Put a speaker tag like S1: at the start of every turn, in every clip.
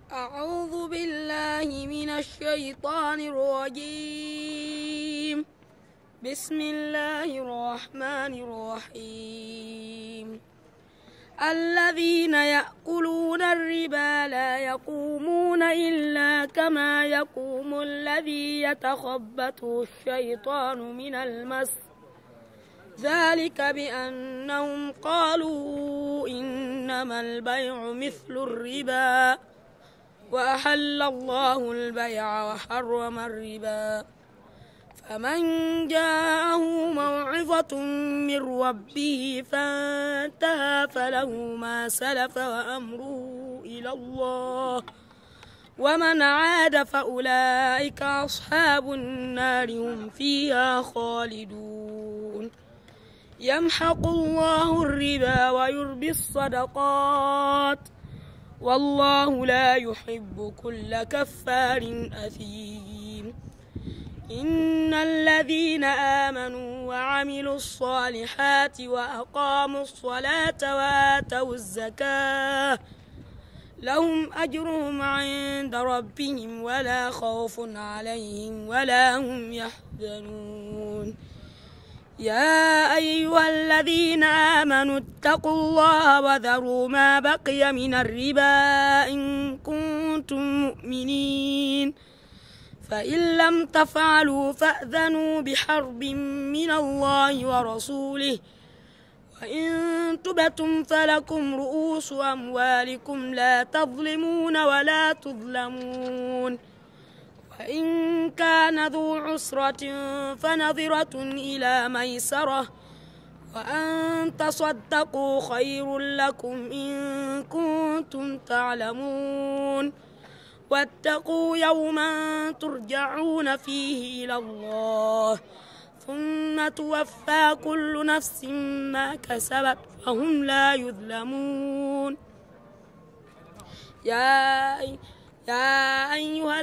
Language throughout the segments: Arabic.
S1: أعوذ بالله من الشيطان الرجيم. بسم الله الرحمن الرحيم. الذين يأكلون الربا لا يقومون إلا كما يقوم الذي يتخبطه الشيطان من المس، ذلك بأنهم قالوا إنما البيع مثل الربا وأحل الله البيع وحرم الربا. فمن جاءه موعظة من ربه فانتهى فله ما سلف وأمره إلى الله، ومن عاد فأولئك أصحاب النار هم فيها خالدون. يمحق الله الربا ويربي الصدقات، والله لا يحب كل كفار أثيم. إن الذين آمنوا وعملوا الصالحات وأقاموا الصلاة وآتوا الزكاة لهم أجرهم عند ربهم ولا خوف عليهم ولا هم يحزنون. يا أيها الذين آمنوا اتقوا الله وذروا ما بقي من الربا إن كنتم مؤمنين، فإن لم تفعلوا فأذنوا بحرب من الله ورسوله، وإن تبتم فلكم رؤوس أموالكم لا تظلمون ولا تظلمون، وإن كان ذو عسرة فنظرة إلى ميسرة، وأن تصدقوا خير لكم إن كنتم تعلمون. واتقوا يوما ترجعون فيه إلى الله ثم توفى كل نفس ما كسبت وهم لا يظلمون. يا أيها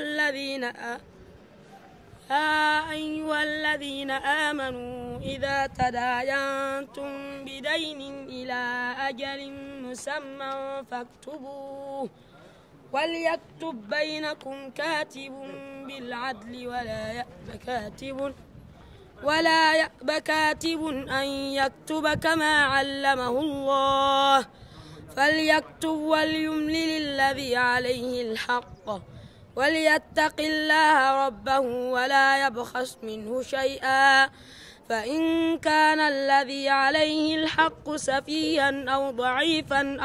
S1: الذين آمنوا إذا تداينتم بدين إلى أجل مسمى فاكتبوه، وليكتب بينكم كاتب بالعدل ولا يأب كاتب أن يكتب كما علمه الله، فليكتب وليملل الذي عليه الحق وليتق الله ربه ولا يبخس منه شيئا، فإن كان الذي عليه الحق سفيها أو ضعيفا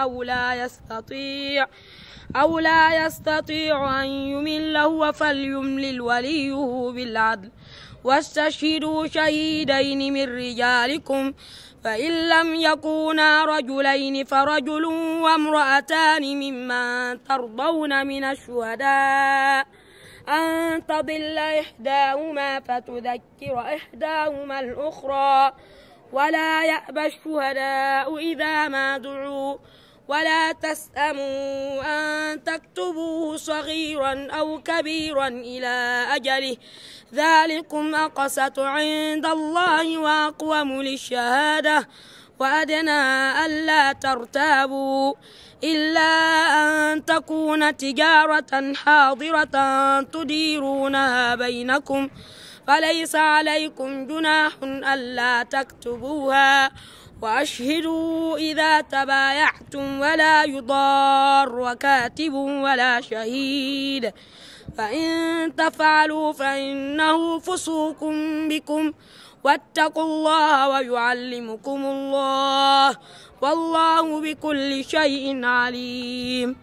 S1: أو لا يستطيع أن يمل هو فليملل وليه بالعدل، واستشهدوا شهيدين من رجالكم، فإن لم يكونا رجلين فرجل وامرأتان ممن ترضون من الشهداء أن تضل إحداهما فتذكر إحداهما الأخرى، ولا يأبى الشهداء إذا ما دعوا، ولا تسأموا أن تكتبوه صغيرا أو كبيرا إلى أجله، ذلكم أقسط عند الله وأقوم للشهادة، وأدنى ألا ترتابوا، إلا أن تكون تجارة حاضرة تديرونها بينكم، فليس عليكم جناح ألا تكتبوها، وأشهدوا إذا تبايعتم ولا يضار كاتب ولا شهيد، فإن تفعلوا فإنه فسوق بكم، واتقوا الله ويعلمكم الله، والله بكل شيء عليم.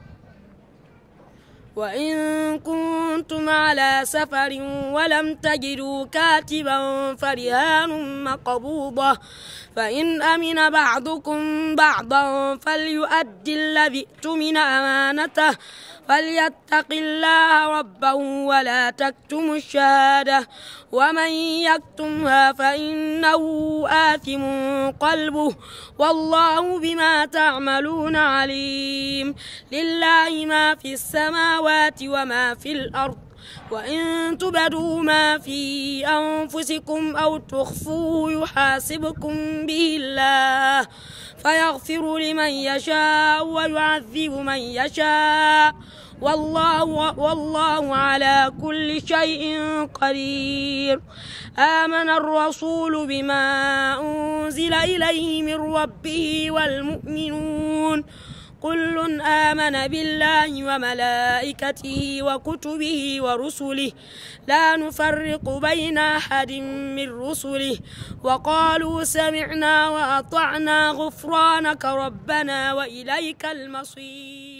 S1: وإن كنتم على سفر ولم تجدوا كاتبا فرهان مقبوضة، فإن أمن بعضكم بعضا فليؤدي الذي اؤتمن أمانته، فليتق الله ربه ولا تكتموا الشهادة، ومن يكتمها فإنه آثم قلبه، والله بما تعملون عليم. لله ما في السماوات وما في الأرض، وإن تبدوا ما في أنفسكم أو تخفوه يحاسبكم به الله، فيغفر لمن يشاء ويعذب من يشاء، والله على كل شيء قدير. آمن الرسول بما أنزل إليه من ربه والمؤمنون كل آمن بالله وملائكته وكتبه ورسله لا نفرق بين أحد من رسله وقالوا سمعنا وأطعنا غفرانك ربنا وإليك المصير.